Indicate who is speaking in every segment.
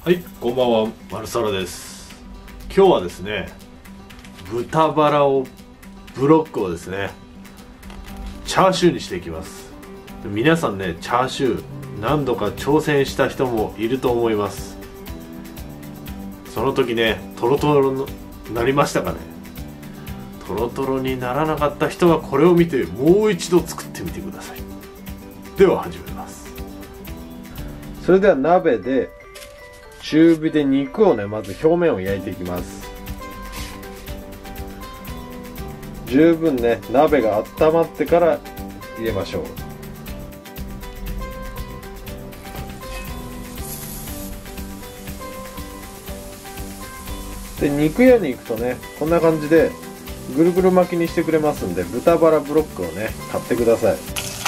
Speaker 1: はい、こんばんは、マルサラです。今日はですね、豚バラをブロックをですね、チャーシューにしていきます。皆さんね、チャーシュー何度か挑戦した人もいると思います。その時ね、トロトロになりましたかね。トロトロにならなかった人はこれを見てもう一度作ってみてください。では始めます。それでは鍋で中火で肉をね、まず表面を焼いていきます。十分ね、鍋が温まってから入れましょう。で、肉屋に行くとね、こんな感じでぐるぐる巻きにしてくれますんで、豚バラブロックをね、買ってください。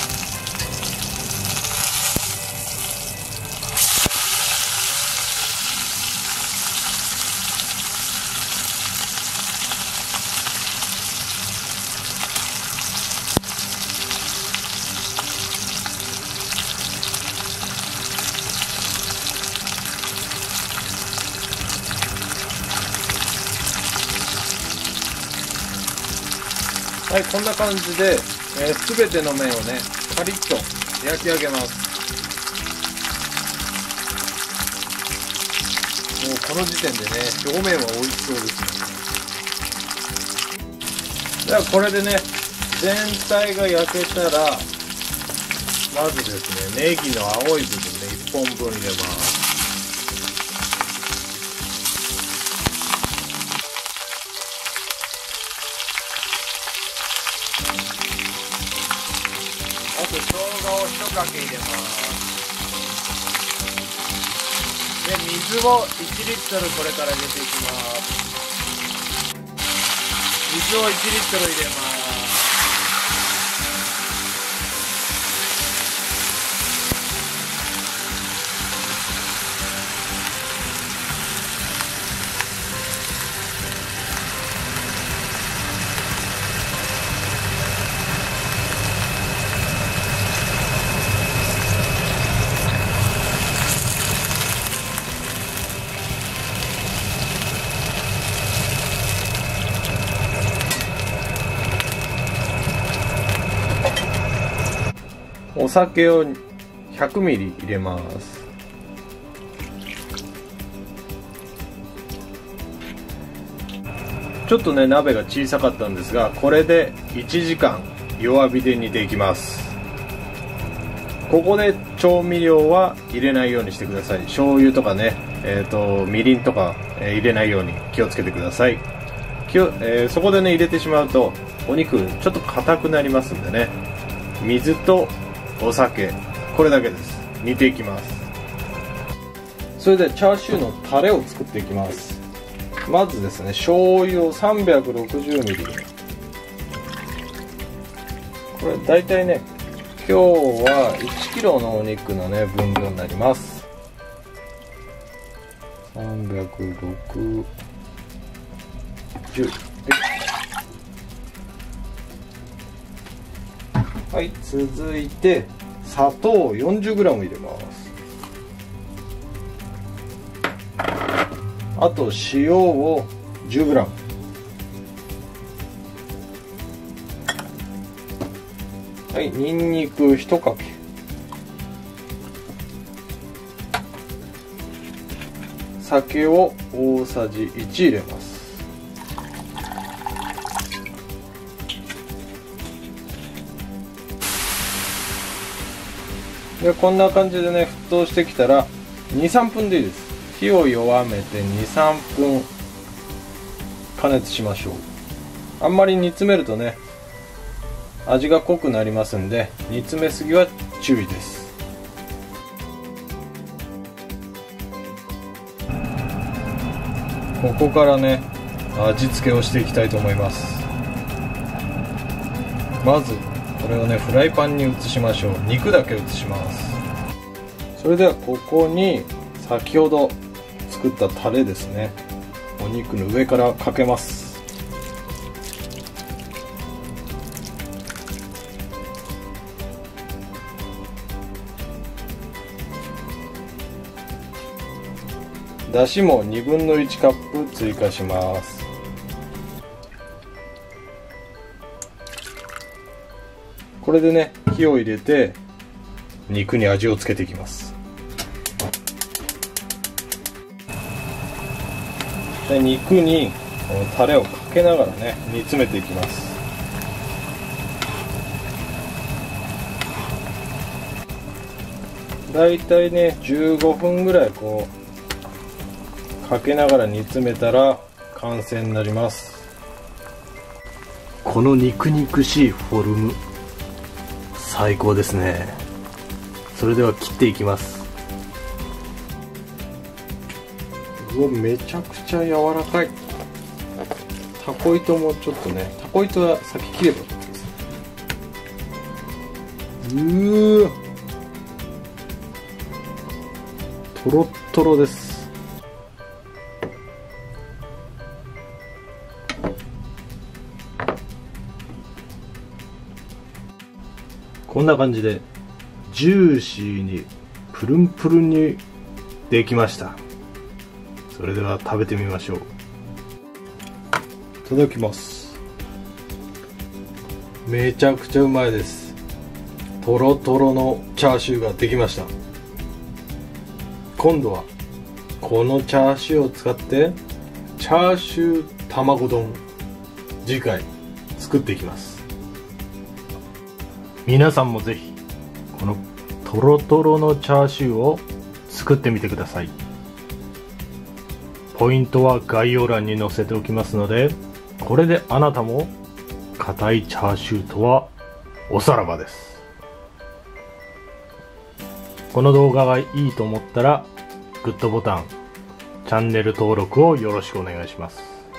Speaker 1: はい、こんな感じで、全ての面をね、カリッと焼き上げます。もうこの時点でね、表面は美味しそうですね。ではこれでね、全体が焼けたら、まずですね、ネギの青い部分ね、1本分入れます。あと生姜を1かけ入れます。で、水を1リットルこれから入れていきます。水を1リットル入れます。お酒を100ミリ入れます。ちょっとね、鍋が小さかったんですが、これで1時間弱火で煮ていきます。ここで調味料は入れないようにしてください。醤油とかね、みりんとか、入れないように気をつけてください。そこでね、入れてしまうとお肉ちょっと硬くなりますんでね、水とお酒、これだけです。煮ていきます。それでチャーシューのタレを作っていきます。まずですね、醤油を 360ml、 これだいたいね、今日は 1kg のお肉のね、分量になります。360、はい、続いて砂糖 40g 入れます。あと塩を 10g、 はい、にんにく1かけ、酒を大さじ1入れます。で、こんな感じでね、沸騰してきたら 2,3 分でいいです。火を弱めて 2,3 分加熱しましょう。あんまり煮詰めるとね、味が濃くなりますんで、煮詰めすぎは注意です。ここからね、味付けをしていきたいと思います。まずこれをね、フライパンに移しましょう。肉だけ移します。それではここに先ほど作ったタレですね、お肉の上からかけます。
Speaker 2: だしも1/2カップ追加します。これでね、火を入れて肉に味をつけていきます。で、肉にこのタレをかけながらね、煮詰めていきます。だいたいね15分ぐらいこうかけながら煮詰めたら完成になります。
Speaker 1: この肉々しいフォルム、最高ですね。それでは切っていきます。
Speaker 2: うわ、めちゃくちゃ柔らかい。タコ糸もちょっとね、タコ糸は先切ればよかったですね。トロットロです。
Speaker 1: こんな感じでジューシーにプルンプルンにできました。それでは食べてみましょう。
Speaker 2: いただきます。めちゃくちゃうまいです。トロトロのチャーシューができました。今度はこのチャーシューを使ってチャーシュー卵丼、次回作っていきます。
Speaker 1: 皆さんもぜひこのトロトロのチャーシューを作ってみてください。ポイントは概要欄に載せておきますので、これであなたも硬いチャーシューとはおさらばです。この動画がいいと思ったらグッドボタン、チャンネル登録をよろしくお願いします。